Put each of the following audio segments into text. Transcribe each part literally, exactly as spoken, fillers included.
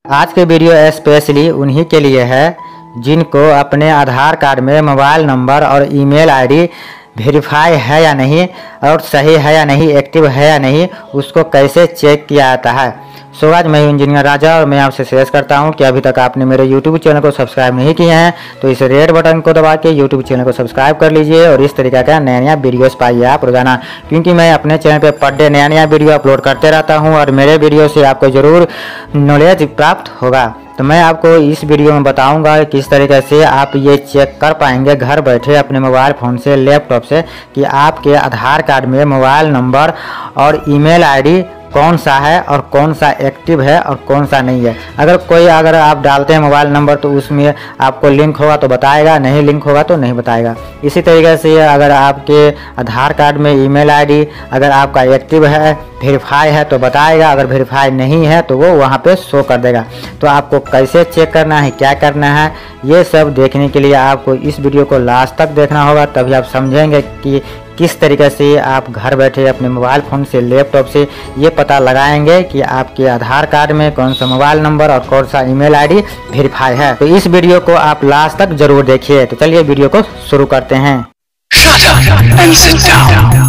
आज के video specially उन्हीं के लिए है जिनको अपने आधार कार्ड में मोबाइल नंबर और ईमेल आईडी वेरीफाई है या नहीं और सही है या नहीं, एक्टिव है या नहीं, उसको कैसे चेक किया जाता है। सो आज मैं इंजीनियर राजा और मैं आपसे शेयर करता हूं कि अभी तक आपने मेरे यूट्यूब चैनल को सब्सक्राइब नहीं किए हैं तो इस रेड बटन को दबा के यूट्यूब चैनल को सब्सक्राइब कर लीजिए और इस तरीके का नया नया वीडियोस पाइए आप रोजाना, क्योंकि मैं अपने चैनल पे पर डे नया नया वीडियो अपलोड करते रहता हूं और मेरे वीडियो से आपको ज़रूर नॉलेज प्राप्त होगा। तो मैं आपको इस वीडियो में बताऊंगा किस तरीके से आप ये चेक कर पाएंगे घर बैठे अपने मोबाइल फ़ोन से, लैपटॉप से, कि आपके आधार कार्ड में मोबाइल नंबर और ईमेल आईडी कौन सा है और कौन सा एक्टिव है और कौन सा नहीं है। अगर कोई अगर आप डालते हैं मोबाइल नंबर तो उसमें आपको लिंक होगा तो बताएगा, नहीं लिंक होगा तो नहीं बताएगा। इसी तरीके से अगर आपके आधार कार्ड में ईमेल आईडी अगर आपका एक्टिव है, वेरीफाई है तो बताएगा, अगर वेरीफाई नहीं है तो वो वहाँ पे शो कर देगा। तो आपको कैसे चेक करना है, क्या करना है, ये सब देखने के लिए आपको इस वीडियो को लास्ट तक देखना होगा, तभी आप समझेंगे कि किस तरीके से आप घर बैठे अपने मोबाइल फ़ोन से, लैपटॉप से ये पता लगाएंगे कि आपके आधार कार्ड में कौन सा मोबाइल नंबर और कौन सा ईमेल आईडी वेरीफाई है। तो इस वीडियो को आप लास्ट तक जरूर देखिए। तो चलिए वीडियो को शुरू करते हैं। Shut up and sit down.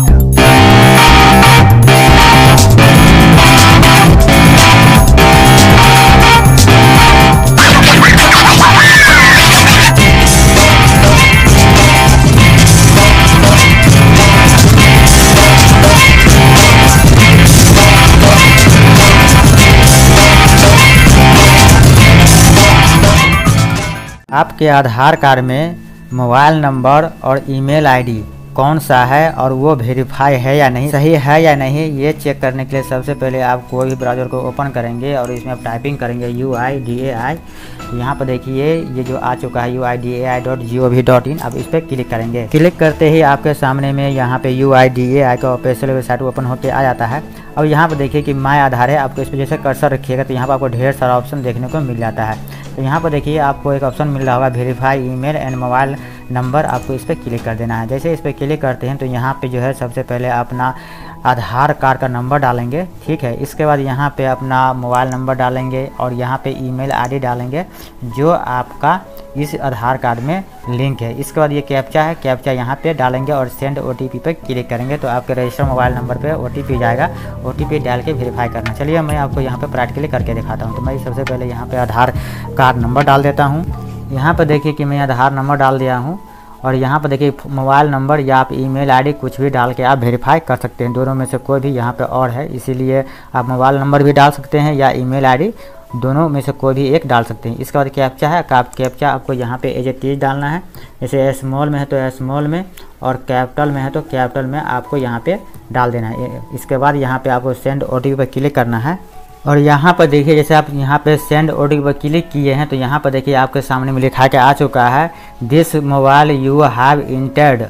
आपके आधार कार्ड में मोबाइल नंबर और ईमेल आईडी कौन सा है और वो वेरीफाई है या नहीं, सही है या नहीं, ये चेक करने के लिए सबसे पहले आप कोई भी ब्राउज़र को ओपन करेंगे और इसमें आप टाइपिंग करेंगे यू आई डी ए आई। यहाँ पर देखिए ये जो आ चुका है U I D A I dot G O V dot in. अब इस पर क्लिक करेंगे। क्लिक करते ही आपके सामने में यहाँ पे यू आई डी ए आई का ऑफिशियल वेबसाइट ओपन होकर आ जाता है। अब यहाँ पर देखिए कि माय आधार है, आपको इस पर जैसे कर्सर रखिएगा तो यहाँ पर आपको ढेर सारा ऑप्शन देखने को मिल जाता है। तो यहाँ पर देखिए आपको एक ऑप्शन मिल रहा होगा verify email and mobile number, आपको इस पर क्लिक कर देना है। जैसे इस पर क्लिक करते हैं तो यहाँ पे जो है सबसे पहले अपना आधार कार्ड का नंबर डालेंगे, ठीक है। इसके बाद यहाँ पे अपना मोबाइल नंबर डालेंगे और यहाँ पे ईमेल आईडी डालेंगे जो आपका इस आधार कार्ड में लिंक है। इसके बाद ये कैप्चा है, कैप्चा यहाँ पे डालेंगे और सेंड ओटीपी पे क्लिक करेंगे तो आपके रजिस्टर मोबाइल नंबर पे ओटीपी जाएगा। ओटीपी डाल के वेरीफाई करना। चलिए मैं आपको यहाँ पे प्रैक्टिकली करके दिखाता हूँ। तो मैं सबसे पहले यहाँ पे आधार कार्ड नंबर डाल देता हूँ। यहाँ पर देखिए कि मैं आधार नंबर डाल दिया हूँ और यहाँ पर देखिए मोबाइल नंबर या आप ईमेल आईडी कुछ भी डाल के आप वेरीफाई कर सकते हैं। दोनों में से कोई भी यहाँ पे और है, इसीलिए आप मोबाइल नंबर भी डाल सकते हैं या ईमेल आईडी, दोनों में से कोई भी एक डाल सकते हैं। इसके बाद कैप्चा है, आप कैप्चा आपको यहाँ पे एज ए टीज डालना है। जैसे स्मॉल में है तो स्मॉल में और कैपिटल में है तो कैपिटल में आपको यहाँ पे डाल देना है। इसके बाद यहाँ पे आपको सेंड ओटीपी पर क्लिक करना है और यहाँ पर देखिए जैसे आप यहाँ पे सेंड ओटीपी पर क्लिक किए हैं तो यहाँ पर देखिए आपके सामने में लिखा के आ चुका है this mobile you have entered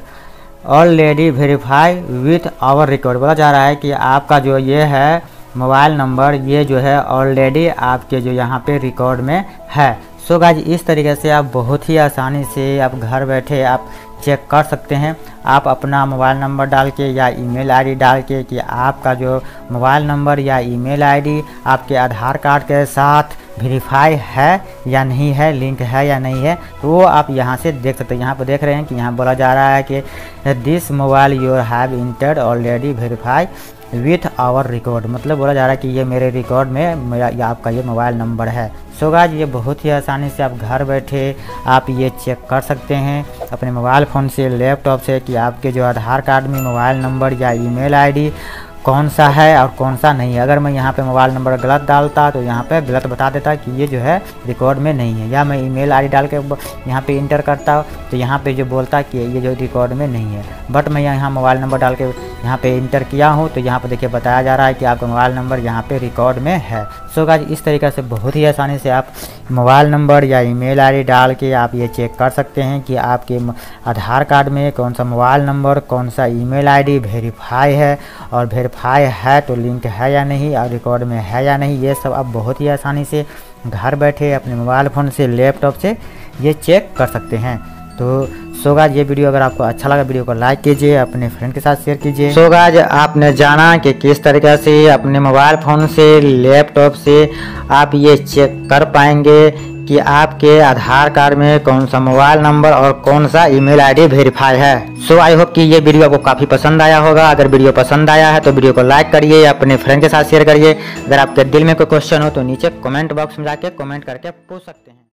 already verify with our record. बोला जा रहा है कि आपका जो ये है मोबाइल नंबर ये जो है ऑलरेडी आपके जो यहाँ पे रिकॉर्ड में है। सो गाइस इस तरीके से आप बहुत ही आसानी से आप घर बैठे आप चेक कर सकते हैं। आप अपना मोबाइल नंबर डाल के या ईमेल आईडी डाल के कि आपका जो मोबाइल नंबर या ईमेल आईडी आपके आधार कार्ड के साथ वेरीफाई है या नहीं है, लिंक है या नहीं है, तो वो आप यहाँ से देख सकते हैं। यहाँ पर देख रहे हैं कि यहाँ बोला जा रहा है कि this mobile you have entered already verify with our record, मतलब बोला जा रहा है कि ये मेरे रिकॉर्ड में मेरा या आपका ये मोबाइल नंबर है। सो गाइस ये बहुत ही आसानी से आप घर बैठे आप ये चेक कर सकते हैं अपने मोबाइल फ़ोन से, लैपटॉप से कि आपके जो आधार कार्ड में मोबाइल नंबर या ईमेल आईडी कौन सा है और कौन सा नहीं है। अगर मैं यहाँ पे मोबाइल नंबर गलत डालता तो यहाँ पे गलत बता देता कि ये जो है रिकॉर्ड में नहीं है, या मैं ईमेल आईडी डाल के यहाँ पे इंटर करता तो यहाँ पे जो बोलता कि ये जो रिकॉर्ड में नहीं है। बट मैं यहाँ मोबाइल नंबर डाल के यहाँ पे इंटर किया हूँ तो यहाँ पे देखिए बताया जा रहा है कि आपका मोबाइल नंबर यहाँ पे रिकॉर्ड में है। सो गाइस इस तरीके से बहुत ही आसानी से आप मोबाइल नंबर या ईमेल आईडी डाल के आप ये चेक कर सकते हैं कि आपके आधार कार्ड में कौन सा मोबाइल नंबर, कौन सा ईमेल आईडी वेरीफाई है और वेरीफाई है तो लिंक है या नहीं और रिकॉर्ड में है या नहीं। ये सब आप बहुत ही आसानी से घर बैठे अपने मोबाइल फ़ोन से, लैपटॉप से ये चेक कर सकते हैं। तो सो गाइस ये वीडियो अगर आपको अच्छा लगा वीडियो को लाइक कीजिए, अपने फ्रेंड के साथ शेयर कीजिए। सो गाइस आपने जाना कि किस तरीके से अपने मोबाइल फ़ोन से, लैपटॉप से आप ये चेक कर पाएंगे कि आपके आधार कार्ड में कौन सा मोबाइल नंबर और कौन सा ईमेल आईडी वेरीफाई है। सो आई होप कि ये वीडियो आपको काफ़ी पसंद आया होगा। अगर वीडियो पसंद आया है तो वीडियो को लाइक करिए, अपने फ्रेंड के साथ शेयर करिए। अगर आपके दिल में कोई क्वेश्चन हो तो नीचे कमेंट बॉक्स में जाके कमेंट करके पूछ सकते हैं।